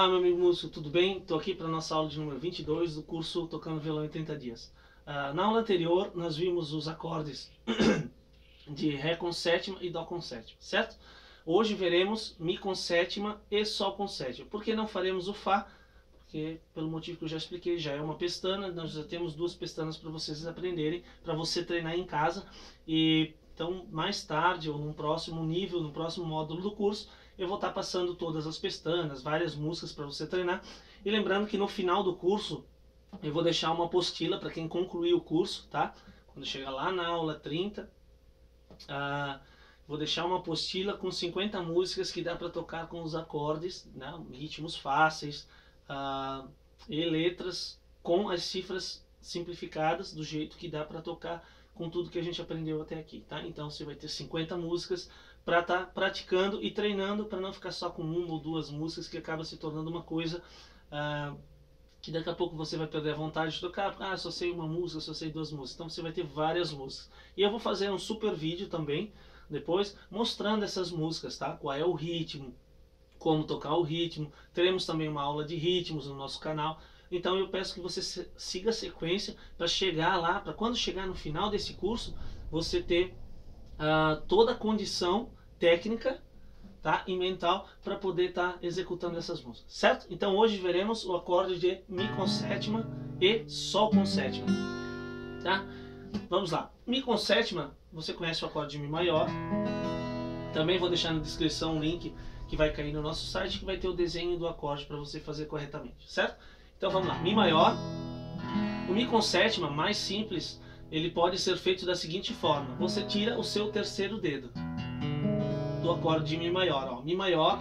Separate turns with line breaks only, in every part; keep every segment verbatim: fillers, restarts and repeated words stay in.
Olá, meu amigo músico, tudo bem? Estou aqui para a nossa aula de número vinte e dois do curso Tocando Violão em trinta dias. Uh, na aula anterior, nós vimos os acordes de Ré com sétima e Dó com sétima, certo? Hoje veremos Mi com sétima e Sol com sétima. Por que não faremos o Fá? Porque, pelo motivo que eu já expliquei, já é uma pestana, nós já temos duas pestanas para vocês aprenderem, para você treinar em casa. E então, mais tarde, ou num próximo nível, no próximo módulo do curso, eu vou estar passando todas as pestanas, várias músicas para você treinar. E lembrando que no final do curso, eu vou deixar uma apostila para quem concluir o curso, tá? Quando chegar lá na aula trinta, ah, vou deixar uma apostila com cinquenta músicas que dá para tocar com os acordes, né? Ritmos fáceis, ah, e letras com as cifras simplificadas, do jeito que dá para tocar com tudo que a gente aprendeu até aqui, tá? Então você vai ter cinquenta músicas para estar tá praticando e treinando, para não ficar só com uma ou duas músicas, que acaba se tornando uma coisa ah, que daqui a pouco você vai perder a vontade de tocar. Ah, só sei uma música, só sei duas músicas. Então você vai ter várias músicas. E eu vou fazer um super vídeo também, depois, mostrando essas músicas, tá? Qual é o ritmo, como tocar o ritmo. Teremos também uma aula de ritmos no nosso canal. Então eu peço que você siga a sequência para chegar lá, para quando chegar no final desse curso, você ter uh, toda a condição técnica, tá, e mental para poder estar tá executando essas músicas, certo? Então hoje veremos o acorde de Mi com sétima e Sol com sétima, tá? Vamos lá. Mi com sétima, você conhece o acorde de Mi maior. Também vou deixar na descrição um link que vai cair no nosso site, que vai ter o desenho do acorde para você fazer corretamente, certo? Então vamos lá, Mi maior. O Mi com sétima, mais simples, ele pode ser feito da seguinte forma. Você tira o seu terceiro dedo do acorde de Mi maior. Ó. Mi maior,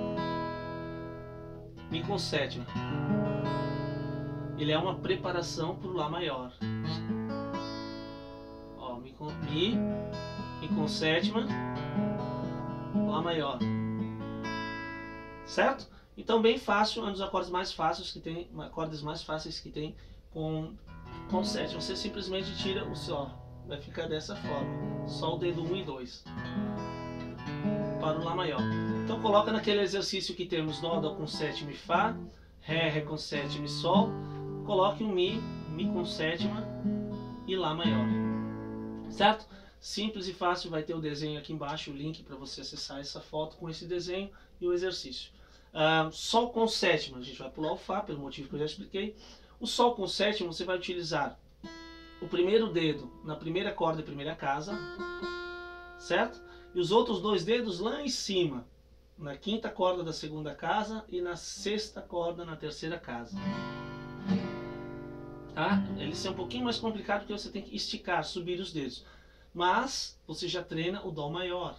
Mi com sétima. Ele é uma preparação para o Lá maior. Ó, Mi, com, Mi, Mi com sétima, Lá maior. Certo? Então bem fácil, é um dos acordes mais fáceis que tem, acordes mais fáceis que tem com, com sétima. Você simplesmente tira o Sol, vai ficar dessa forma, só o dedo um e dois para o Lá maior. Então coloca naquele exercício que temos Dó, Dó com sétima e Fá, Ré, Ré com sétima e Sol, coloque um Mi, Mi com sétima e Lá maior, certo? Simples e fácil, vai ter o desenho aqui embaixo, o link para você acessar essa foto com esse desenho e o exercício. Uh, Sol com sétima, a gente vai pular o Fá, pelo motivo que eu já expliquei. O Sol com sétima, você vai utilizar o primeiro dedo na primeira corda da primeira casa, certo? E os outros dois dedos lá em cima, na quinta corda da segunda casa e na sexta corda na terceira casa. Tá? Ele é um pouquinho mais complicado porque você tem que esticar, subir os dedos. Mas você já treina o Dó maior,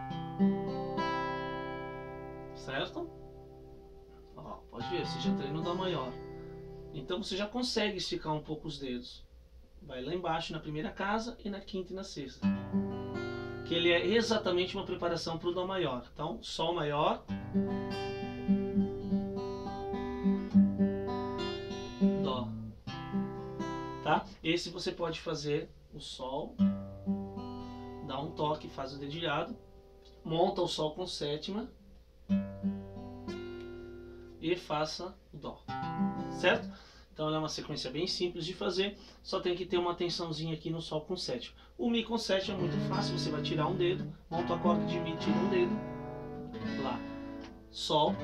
certo? Ó, pode ver, você já treina o Dó maior. Então você já consegue esticar um pouco os dedos. Vai lá embaixo na primeira casa e na quinta e na sexta. Que ele é exatamente uma preparação para o Dó maior. Então, Sol maior, Dó. Tá? Esse você pode fazer o Sol, dá um toque, faz o dedilhado, monta o Sol com sétima e faça o Dó, certo? Então é uma sequência bem simples de fazer, só tem que ter uma atençãozinha aqui no Sol com sétima. O Mi com sétima é muito fácil, você vai tirar um dedo, monta o acorde de Mi, tira um dedo, Lá, Sol,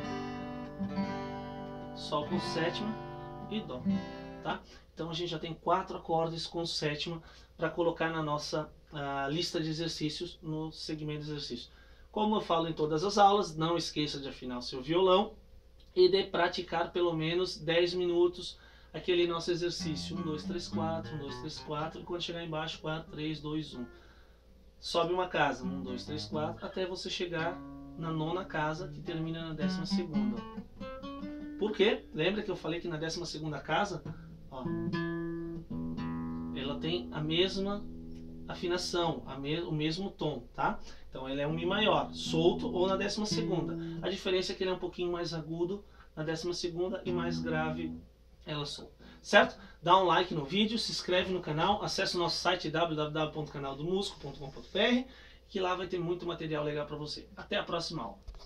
Sol com sétima e Dó, tá? Então a gente já tem quatro acordes com sétima para colocar na nossa uh, lista de exercícios, no segmento de exercício. Como eu falo em todas as aulas, não esqueça de afinar o seu violão e de praticar pelo menos dez minutos aquele nosso exercício. um, dois, três, quatro, um, dois, três, quatro, e quando chegar embaixo, quatro, três, dois, um. Sobe uma casa, um, dois, três, quatro, até você chegar na nona casa, que termina na décima segunda. Por quê? Lembra que eu falei que na décima segunda casa, ó, ela tem a mesma afinação, a me o mesmo tom, tá? Então ele é um Mi maior, solto ou na décima segunda. A diferença é que ele é um pouquinho mais agudo na décima segunda e mais grave ela solta, certo? Dá um like no vídeo, se inscreve no canal, acesse o nosso site w w w ponto canal do músico ponto com ponto b r, que lá vai ter muito material legal para você. Até a próxima aula.